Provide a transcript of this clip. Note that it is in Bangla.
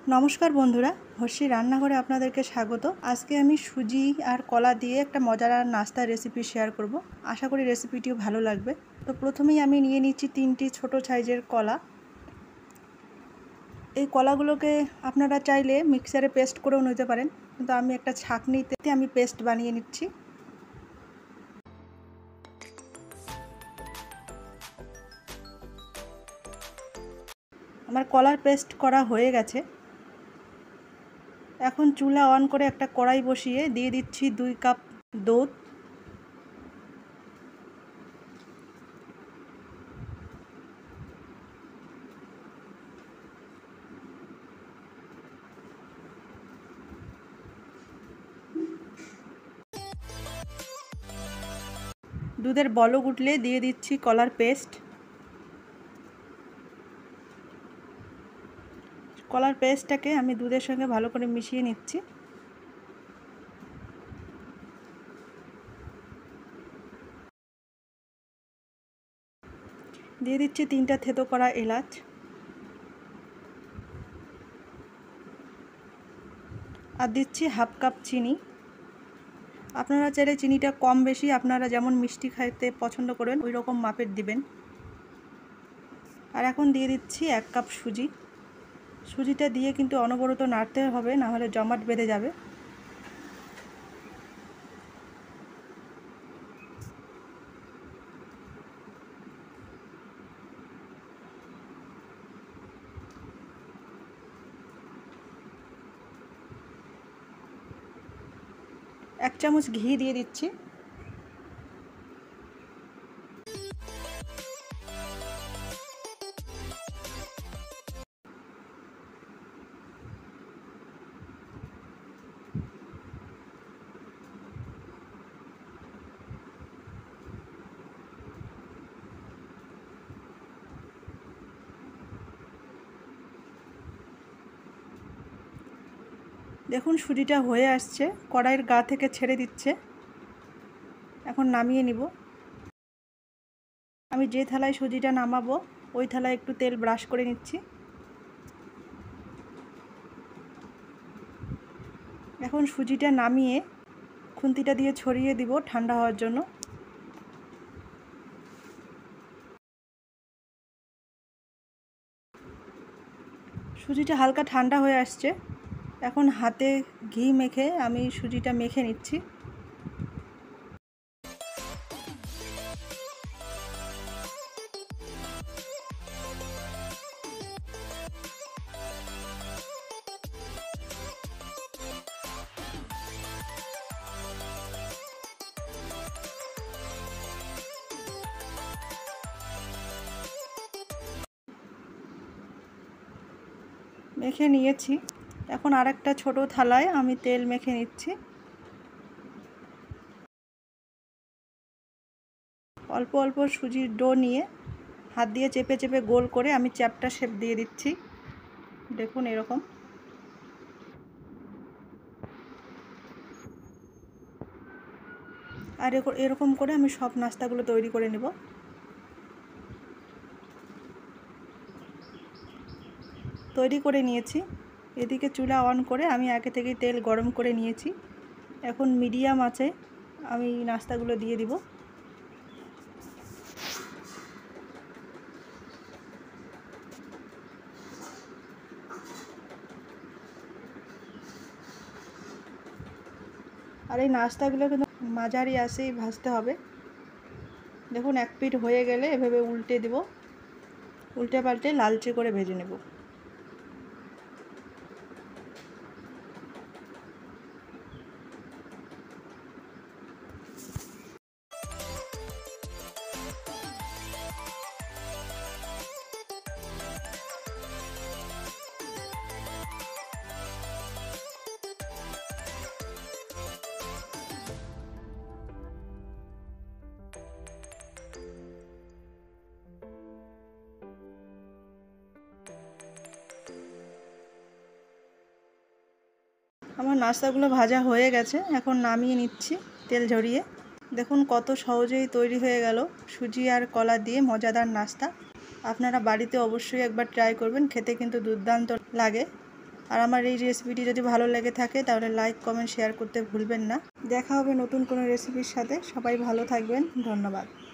নমস্কার বন্ধুরা, হর্ষি রান্নাঘরে আপনাদেরকে স্বাগত। আজকে আমি সুজি আর কলা দিয়ে একটা মজাদার নাস্তার রেসিপি শেয়ার করব। আশা করি রেসিপিটিও ভালো লাগবে। তো প্রথমেই আমি নিয়ে নিচ্ছি 3টি ছোট সাইজের কলা। এই কলাগুলোকে আপনারা চাইলে মিক্সারে পেস্ট করেও নিতে পারেন, কিন্তু আমি একটা ছাঁকনিতে আমি পেস্ট বানিয়ে নিচ্ছি। আমার কলার পেস্ট করা হয়ে গেছে। এখন চুলা অন করে একটা কড়াই বসিয়ে দিয়ে দিচ্ছি 2 কাপ দুধ। দুধের বলক উঠলে দিয়ে দিচ্ছি কলার পেস্ট। কলার পেস্টটাকে আমি দুধের সঙ্গে ভালো করে মিশিয়ে নিচ্ছি। দিয়ে দিচ্ছি 3টা থেতো করা এলাচ, আর দিচ্ছি হাফ কাপ চিনি। আপনারা চাইলে চিনিটা কম বেশি আপনারা যেমন মিষ্টি খাইতে পছন্দ করেন ওই রকম মাপের দিবেন। আর এখন দিয়ে দিচ্ছি 1 কাপ সুজি। সুজিটা দিয়ে কিন্তু অনবরত নাড়তে হবে, না হলে জমাট বেঁধে যাবে। এক চামচ ঘি দিয়ে দিচ্ছি। দেখুন সুজিটা হয়ে আসছে, কড়াইয়ের গা থেকে ছেড়ে দিচ্ছে। এখন নামিয়ে নিব। আমি যে থালায় সুজিটা নামাবো ওই থালায় একটু তেল ব্রাশ করে নিচ্ছি। এখন সুজিটা নামিয়ে খুন্তিটা দিয়ে ছড়িয়ে দিব ঠান্ডা হওয়ার জন্য। সুজিটা হালকা ঠান্ডা হয়ে আসছে। এখন হাতে ঘি মেখে আমি সুজিটা মেখে নিচ্ছি। মেখে নিয়েছি। এখন আরেকটা ছোট থালায় আমি তেল মেখে নিচ্ছি। অল্প অল্প সুজির ডো নিয়ে হাত দিয়ে চেপে চেপে গোল করে আমি চ্যাপটা শেপ দিয়ে দিচ্ছি। দেখুন এরকম। আর এরকম করে আমি সব নাস্তাগুলো তৈরি করে নেব। তৈরি করে নিয়েছি। এদিকে চুলা অন করে আমি আগে থেকেই তেল গরম করে নিয়েছি। এখন মিডিয়াম আঁচে আমি নাস্তাগুলো দিয়ে দিব। আর এই নাস্তাগুলো কিন্তু মাঝারি আঁচেই ভাজতে হবে। দেখুন এক পিঠ হয়ে গেলে এভাবে উল্টে দেব, উল্টে পাল্টে লালচে করে ভেজে নেব। আমার নাস্তাগুলো ভাজা হয়ে গেছে, এখন নামিয়ে নিচ্ছি তেল ঝরিয়ে। দেখুন কত সহজেই তৈরি হয়ে গেল সুজি আর কলা দিয়ে মজাদার নাস্তা। আপনারা বাড়িতে অবশ্যই একবার ট্রাই করবেন, খেতে কিন্তু দুর্দান্ত লাগে। আর আমার এই রেসিপিটি যদি ভালো লেগে থাকে তাহলে লাইক কমেন্ট শেয়ার করতে ভুলবেন না। দেখা হবে নতুন কোনো রেসিপির সাথে। সবাই ভালো থাকবেন। ধন্যবাদ।